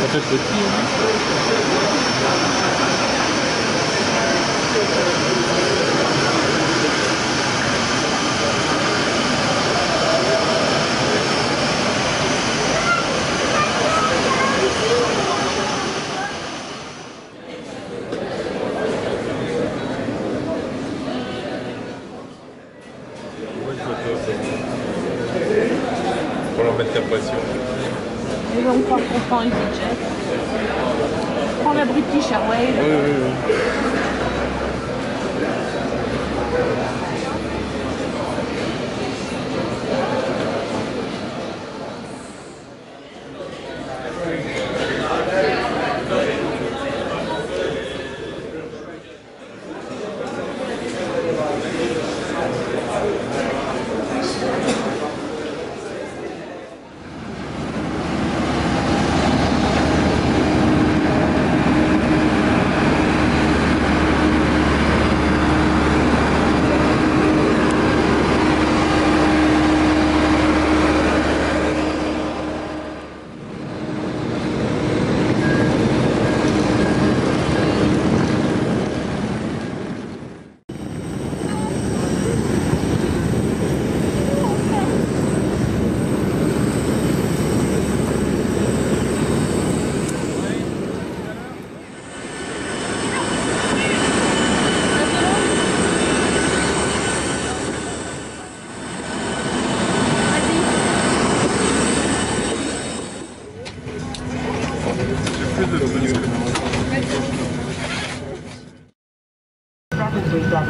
fait petit. Pour leur mettre la pression. Et donc on prend easyJet. On prend la British Airways. Oui.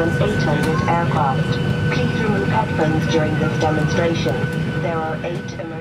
A320s aircraft. Please remove headphones during this demonstration. There are 8 emergency